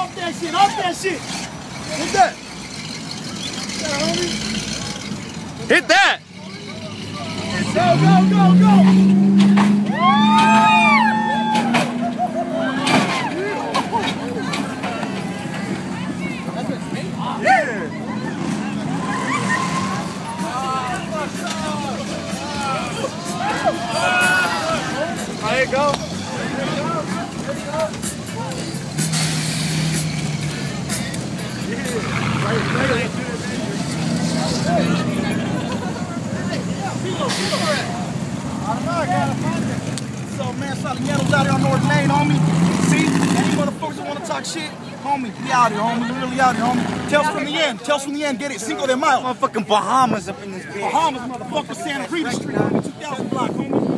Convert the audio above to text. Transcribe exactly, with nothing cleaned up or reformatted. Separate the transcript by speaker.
Speaker 1: Off that shit, off that shit. Hit that. Yeah, homie.
Speaker 2: Hit that.
Speaker 1: Go, go, go, go. Yeah. There you go. So man, Salineros out here on North Main, homie. See, any motherfuckers that want to talk shit, homie, we out here, homie. We really out here, homie. Tell us from the end. Tell us from the end. Get it. Cinco de Mayo.
Speaker 2: Motherfucking Bahamas up in this bitch.
Speaker 1: Bahamas, motherfucker. Santa Rita Street, two thousand block, homie.